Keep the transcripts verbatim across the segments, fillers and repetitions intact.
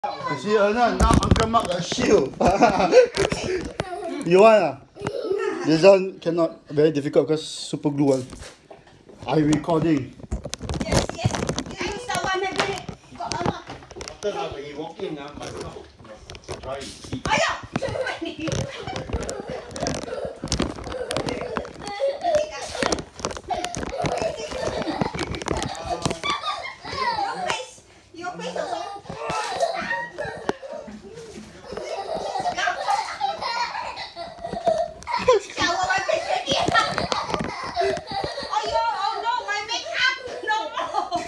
You see, Erna, now Uncle Mark a shield. You want ah? This one cannot, very difficult because super glue one. I'm recording. Yes, yes. You use the one again. Got a lot. After that, when you walk in, uh, must not must try to keep. Ayo, too many. Your face, your face also. Shower my face again. Ayo, oh no, my makeup, no more.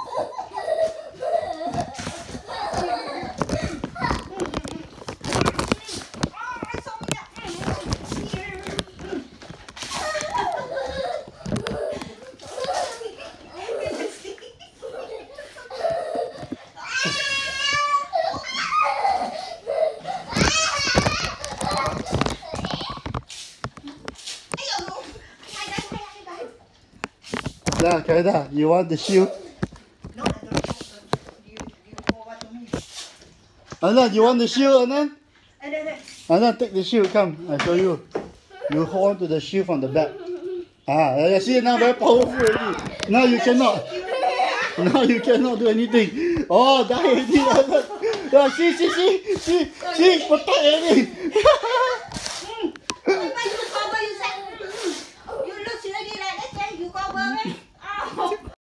Yeah, Kaida, you want the shield? No, I don't want. You, you forward to me. Anand, you want the shield, Anand? And then, Anand, take the shield. Come, I show you. You hold on to the shield from the back. Ah, yeah, see now very powerful already. Now you cannot. Now you cannot do anything. Oh, die already. Yeah, see, see, see, see, see, protect already.